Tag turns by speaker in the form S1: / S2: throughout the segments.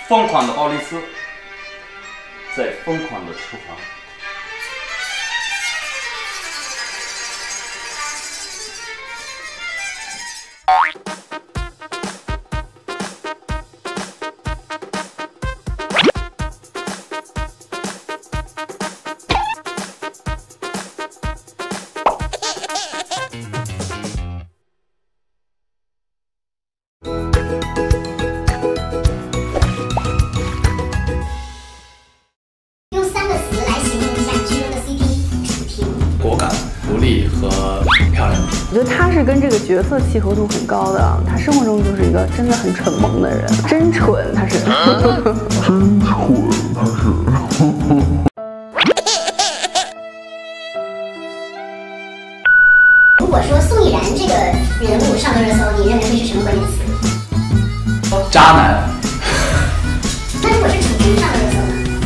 S1: 疯狂的奥利斯在疯狂的厨房。
S2: 果敢、独立和漂亮。
S3: 我觉得他是跟这个角色契合度很高的，他生活中就是一个真的很蠢萌的人，真蠢他是，
S4: 真蠢他是。
S5: 如果说宋逸然这个人物上个热搜，你认为会是什么关键词？
S2: 渣男。
S5: 那如果是楚平上个热搜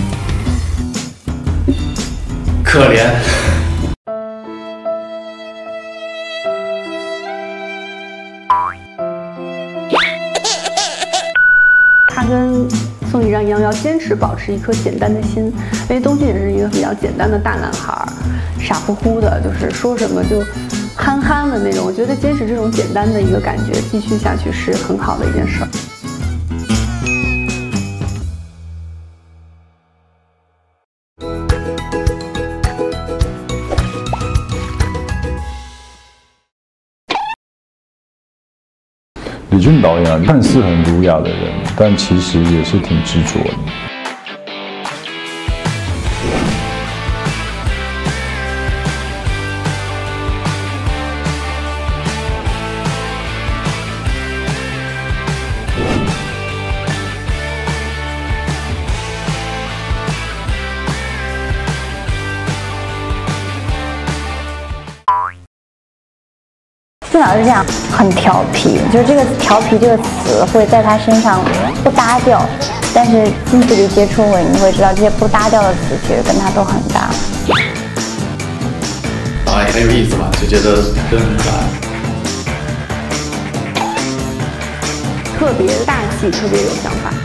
S5: 呢？
S2: 可怜。
S3: 他跟宋逸然一样，要坚持保持一颗简单的心。因为东晋也是一个比较简单的大男孩，傻乎乎的，就是说什么就憨憨的那种。我觉得坚持这种简单的一个感觉，继续下去是很好的一件事儿。
S4: 李俊导演看似很儒雅的人，但其实也是挺执着的。
S6: 俊导是这样，很调皮，就是这个“调皮”这个词会在他身上不搭调，但是近距离接触过，你会知道这些不搭调的词其实跟他都很搭。
S2: 也很有意思吧，就觉得真的很可爱。
S3: 特别大气，特别有想法。